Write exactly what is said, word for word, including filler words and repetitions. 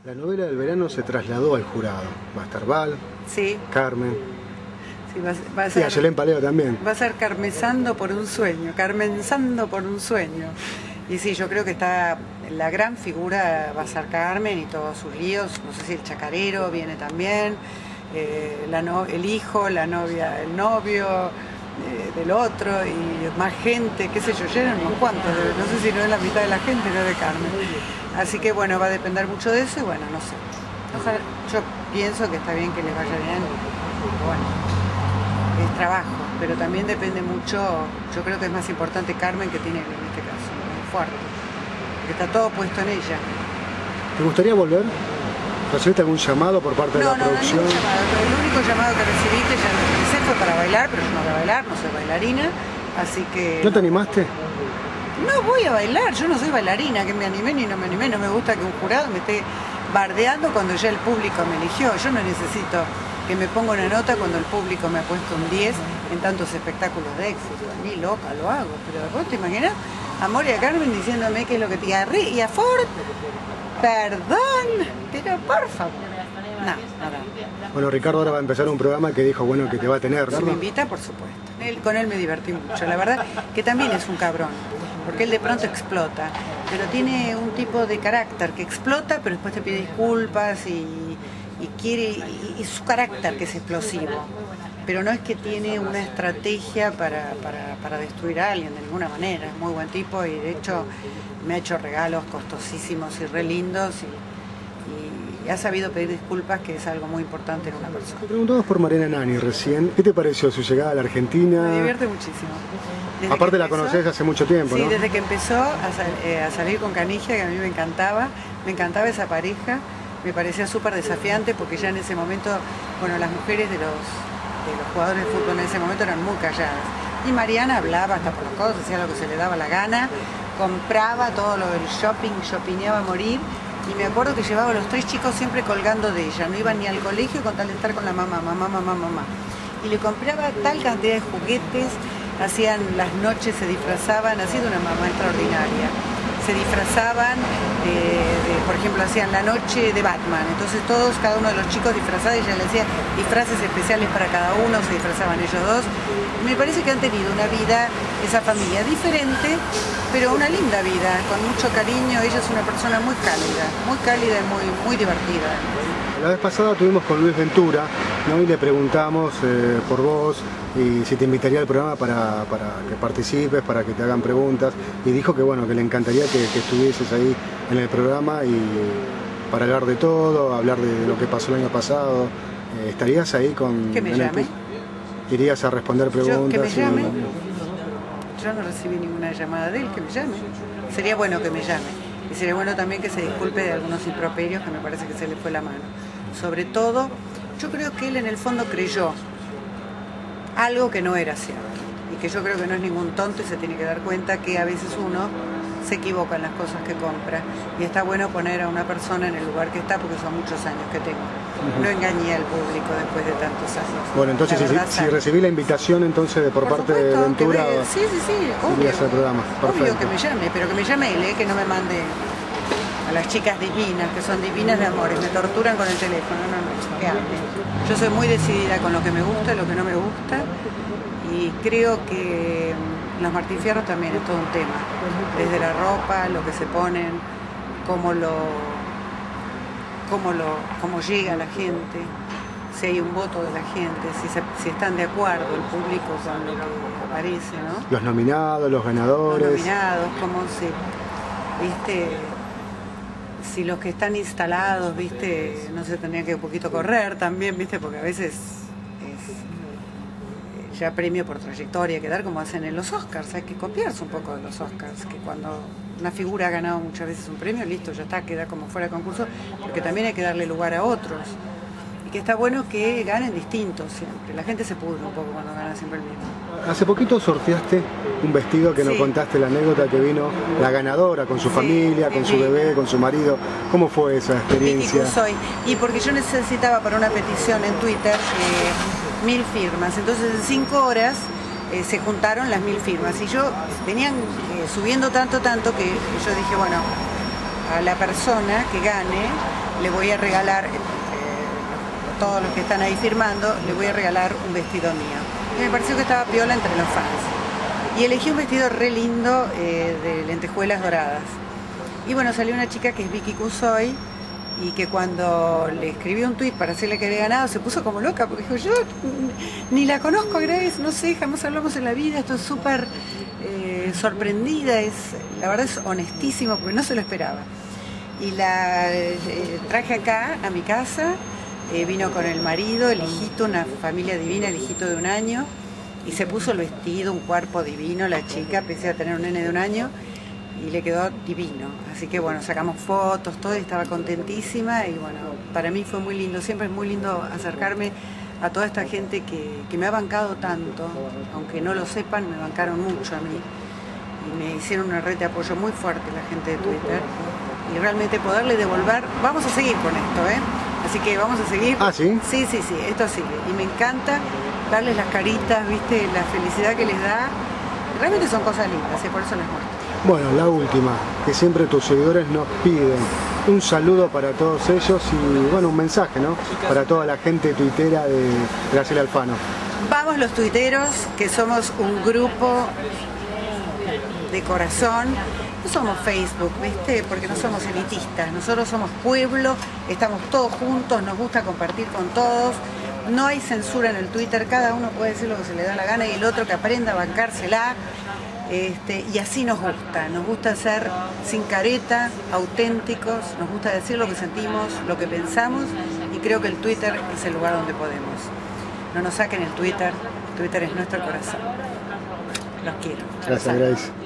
La novela del verano se trasladó al jurado. Va a estar Val, Sí. Carmen. Sí, va, va a Y ser, a Yelén Paleo también. va a ser Carmenzando por un sueño, Carmenzando por un sueño. Y sí, yo creo que está la gran figura va a ser Carmen y todos sus líos. No sé si el chacarero viene también, eh, la no, el hijo, la novia, el novio eh, del otro y más gente, qué sé yo, llenan unos cuantos. No sé si no es la mitad de la gente, no de Carmen. Así que bueno, va a depender mucho de eso y bueno, no sé. Ojalá, yo pienso que está bien que les vaya bien. Bueno, es trabajo, pero también depende mucho, yo creo que es más importante Carmen que tiene en este caso, muy fuerte, que está todo puesto en ella. ¿Te gustaría volver? ¿Recibiste algún llamado por parte de No, la no, no, producción? ningún llamado, pero el único llamado que recibí, que ya lo pensé, fue para bailar, pero yo no voy a bailar, no soy bailarina, así que... ¿No te animaste? No voy a bailar, yo no soy bailarina, que me animé ni no me animé, no me gusta que un jurado me esté bardeando cuando ya el público me eligió, yo no necesito que me ponga una nota cuando el público me ha puesto un diez en tantos espectáculos de éxito, ni loca lo hago, pero vos te imaginas a Mori y a Carmen diciéndome qué es lo que te... Y a, Ri- y a Ford, perdón, pero por favor, no, nada. Bueno, Ricardo ahora va a empezar un programa que dijo, bueno, que te va a tener, Si me ¿verdad? invita, por supuesto. Él, con él me divertí mucho, la verdad que también es un cabrón, porque él de pronto explota, pero tiene un tipo de carácter que explota, pero después te pide disculpas y, y quiere, y, y su carácter que es explosivo, pero no es que tiene una estrategia para, para, para destruir a alguien de ninguna manera, es muy buen tipo y de hecho me ha hecho regalos costosísimos y re lindos y, y ha sabido pedir disculpas, que es algo muy importante en una persona. Te preguntamos por Mariana Nani recién. ¿Qué te pareció su llegada a la Argentina? Me divierte muchísimo. Desde Aparte que la empezó- conoces hace mucho tiempo, Sí, ¿no? desde que empezó a, sal- eh, a salir con Canigia, que a mí me encantaba, me encantaba esa pareja, me parecía súper desafiante porque ya en ese momento, bueno, las mujeres de los, de los jugadores de fútbol en ese momento eran muy calladas. Y Mariana hablaba hasta por los codos, hacía lo que se le daba la gana, compraba todo lo del shopping, shoppingeaba a morir. Y me acuerdo que llevaba a los tres chicos siempre colgando de ella, no iban ni al colegio con tal de estar con la mamá, mamá, mamá, mamá. Y le compraba tal cantidad de juguetes, hacían las noches, se disfrazaban, ha sido una mamá extraordinaria. Se disfrazaban, eh, de, por ejemplo, hacían la noche de Batman, entonces todos, cada uno de los chicos disfrazados, ella le hacía disfraces especiales para cada uno, se disfrazaban ellos dos. Me parece que han tenido una vida, esa familia, diferente, pero una linda vida, con mucho cariño. Ella es una persona muy cálida, muy cálida y muy, muy divertida. La vez pasada tuvimos con Luis Ventura, ¿no? Y le preguntamos eh, por vos y si te invitaría al programa para, para que participes, para que te hagan preguntas. Y dijo que bueno, que le encantaría que, que estuvieses ahí en el programa y para hablar de todo, hablar de, de lo que pasó el año pasado. Eh, ¿Estarías ahí con... Que me en el- llame. ¿Irías a responder preguntas? Yo, que me y- llame. Yo no recibí ninguna llamada de él, que me llame. Sería bueno que me llame. Y sería bueno también que se disculpe de algunos improperios que me parece que se le fue la mano. Sobre todo, yo creo que él en el fondo creyó algo que no era cierto. Y que yo creo que no es ningún tonto y se tiene que dar cuenta que a veces uno se equivoca en las cosas que compra. Y está bueno poner a una persona en el lugar que está, porque son muchos años que tengo. No engañé al público después de tantos años. Bueno, entonces La si, verdad, si sale. recibí la invitación entonces de por, Por parte de supuesto, que Ventura, ve- sí, sí, sí, obvio. irías al programa. Obvio Perfecto. que me llame, pero que me llame él, ¿eh? Que no me mande a las chicas divinas, que son divinas de amores, me torturan con el teléfono, no, no, que hable. Yo soy muy decidida con lo que me gusta y lo que no me gusta, y creo que mm, los Martín Fierro también es todo un tema, desde la ropa, lo que se ponen, cómo lo, cómo lo, cómo llega a la gente, si hay un voto de la gente, si, se- si están de acuerdo el público con lo que aparece, ¿no? Los nominados, los Los ganadores. nominados, cómo se, viste, si los que están instalados, viste, no se tendría que un poquito correr también, viste, porque a veces es eh, ya premio por trayectoria, quedar como hacen en los Oscars, hay que copiarse un poco de los Oscars, que cuando una figura ha ganado muchas veces un premio, listo, ya está, queda como fuera de concurso, porque también hay que darle lugar a otros. Y que está bueno que ganen distintos siempre. La gente se pudre un poco cuando gana siempre el mismo. Hace poquito sorteaste un vestido que nos Sí. contaste la anécdota que vino la ganadora con su Sí, familia, con su divina. bebé, con su marido. ¿Cómo fue esa experiencia? Mítico soy. Y porque yo necesitaba para una petición en Twitter eh, mil firmas. Entonces en cinco horas eh, se juntaron las mil firmas. Y yo venían eh, subiendo tanto, tanto que yo dije, bueno, a la persona que gane le voy a regalar, eh, todos los que están ahí firmando, le voy a regalar un vestido mío. Y me pareció que estaba piola entre los fans. Y elegí un vestido re lindo eh, de lentejuelas doradas. Y bueno, salió una chica que es Vicky Cusoy, y que cuando le escribí un tuit para decirle que había ganado se puso como loca, porque dijo, yo ni la conozco a Grace, no sé, jamás hablamos en la vida, estoy súper eh, sorprendida, es, la verdad es honestísimo, porque no se lo esperaba. Y la eh, traje acá a mi casa, eh, vino con el marido, el hijito, una familia divina, el hijito de un año, y se puso el vestido, un cuerpo divino, la chica, pese a tener un nene de un año, y le quedó divino. Así que bueno, sacamos fotos, todo, y estaba contentísima, y bueno, para mí fue muy lindo, siempre es muy lindo acercarme a toda esta gente que, que me ha bancado tanto, aunque no lo sepan, me bancaron mucho a mí, y me hicieron una red de apoyo muy fuerte la gente de Twitter, y realmente poderle devolver, vamos a seguir con esto, ¿eh? Así que vamos a seguir. ¿Ah, sí? Sí, sí, sí, esto sigue, y me encanta darles las caritas, viste, la felicidad que les da, realmente son cosas lindas, y por eso les muestro. Bueno, la última, que siempre tus seguidores nos piden. Un saludo para todos ellos y, bueno, un mensaje, ¿no? Para toda la gente tuitera de Graciela Alfano. Vamos los tuiteros, que somos un grupo de corazón. No somos Facebook, ¿viste? Porque no somos elitistas. Nosotros somos pueblo, estamos todos juntos, nos gusta compartir con todos. No hay censura en el Twitter, cada uno puede decir lo que se le da la gana y el otro que aprenda a bancársela. Este, y así nos gusta, nos gusta ser sin careta, auténticos, nos gusta decir lo que sentimos, lo que pensamos, y creo que el Twitter es el lugar donde podemos. No nos saquen el Twitter, Twitter es nuestro corazón. Los quiero. Gracias, Grace.